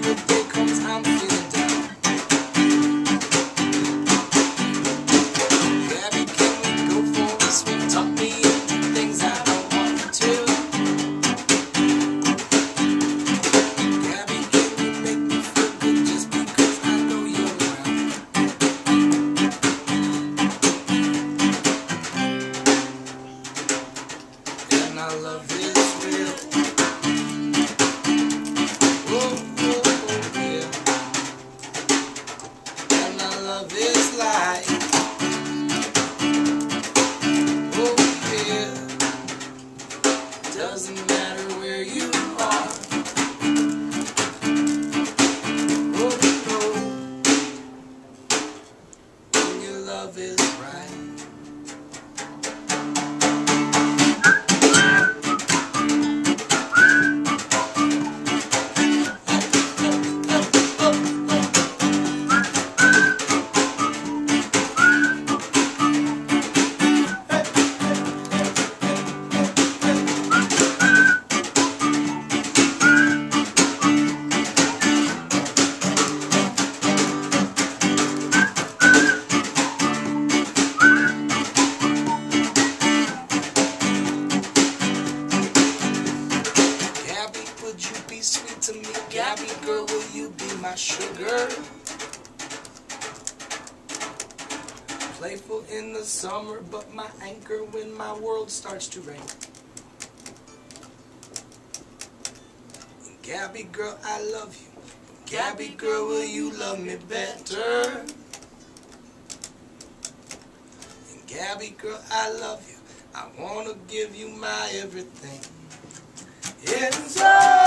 the day comes, I'm feeling down. Gabby, can we go for a swim? Talk me into things I don't want to. Gabby, can you make me feel good just because I know you're around? And our love is real. Oh, oh, oh, yeah. And our love is light. Oh, yeah. Doesn't matter where you are. Oh, no. When your love is right. Gabby, would you be sweet to me? Gabby, girl, will you be my sugar? Playful in the summer, but my anchor when my world starts to rain. Gabby, girl, I love you. Gabby, girl, will you love me better? And Gabby, girl, I love you. I wanna give you my everything. It's all